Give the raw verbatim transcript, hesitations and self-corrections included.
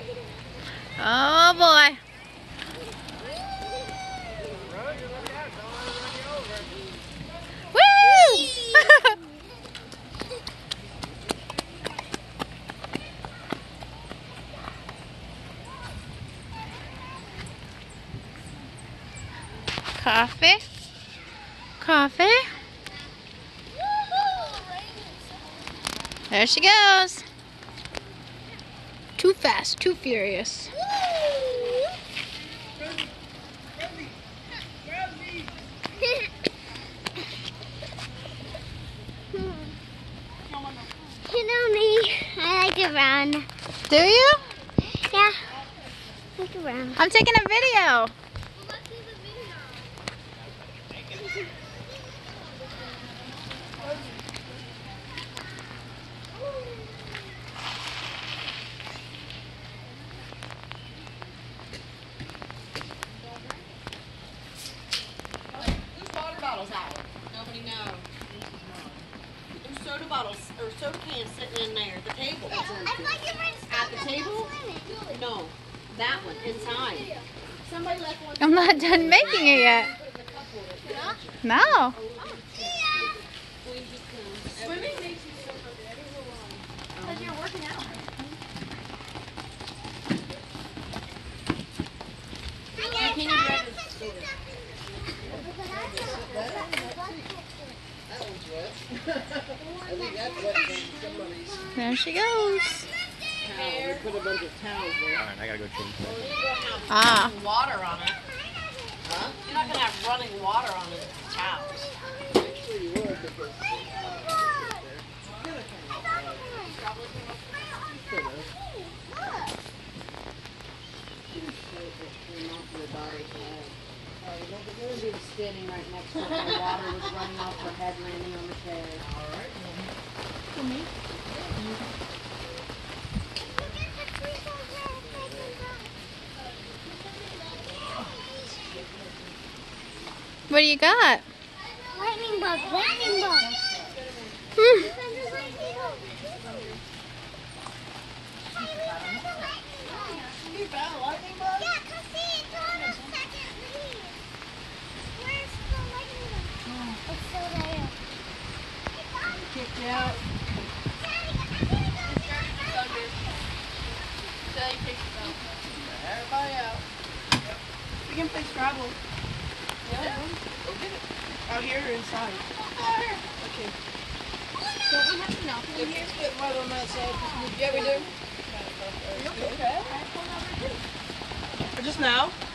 Oh boy. Woo! Coffee. Coffee. There she goes. Too fast, too furious. You know me, I like to run. Do you? Yeah, I like to run. I'm taking a video. Nobody knows. There's soda bottles or soda cans sitting in there at the table. At the table? No, that one inside. Somebody left one. I'm not done making it yet. No. Swimming makes you so much better. Because you're working out. There she goes. We put a bunch of towels there. Alright, I gotta go change that. Ah. Running water on it. Huh? You're not gonna have running water on the towels. Actually, you would because. We're going to be standing right next to her. The water was running off her head, landing on the chair. All right. For me? What do you got? Lightning bug, lightning bug. Hmm. You found a lightning bug? Yeah, come see, it's on the second leaf. Where's the lightning bug? It's still there. Kicked out. Everybody out. We can play Scrabble. Yeah. Go get it. Out here or inside? Okay. Don't we have enough in here? Fit right on that side. Yeah, we do. Okay. Just now?